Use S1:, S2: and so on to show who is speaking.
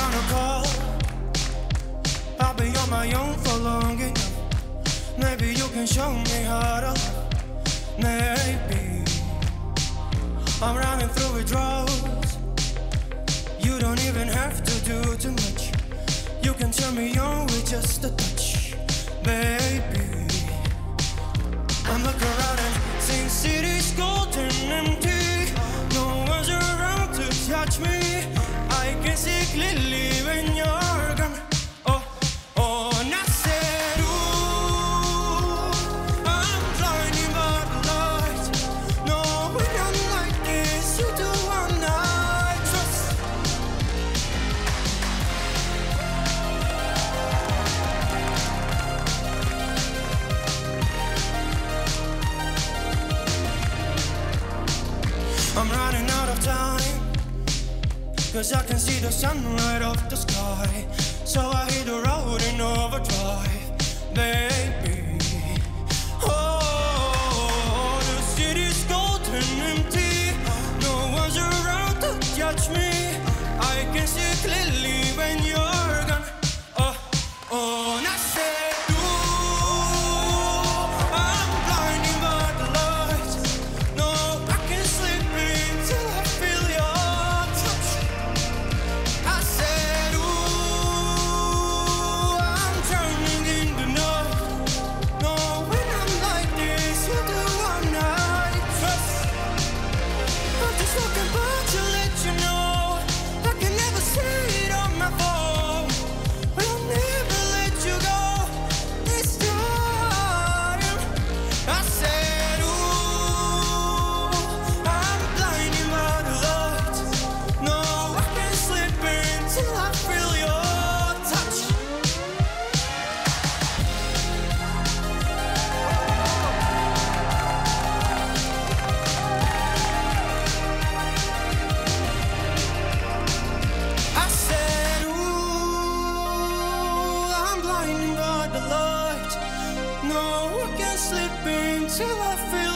S1: wanna call, I'll be on my own for long enough. Maybe you can show me how to love. Maybe I'm running through withdrawals. You don't even have to do too much. You can turn me on with just a touch, baby. I'm looking around and seeing cities cold and empty. No one's around to touch me. I can see clearly when you're gone. Oh, oh, and I said, ooh, I'm blinded by the light. No, when I'm like this, you do what I trust. I'm running out of time, 'cause I can see the sun right off the sky. So I hit the road in overdrive, baby. Oh, the city's cold and empty. No one's around to judge me. I can see clearly when you're gone. Oh, oh, and I said, ooh, I'm blinded by the light. No, I can't sleep until I feel your touch. I said, ooh, I'm drowning in the night. No, when I'm like this, you do what I trust. I'm just looking back to let you know I can never see it on my phone. But I'll never let you go this time. I said, ooh, I'm blinded by the light. No, I can't sleep until I feel your touch. I said, ooh, I'm blinded by the light. No, I can't sleep until I feel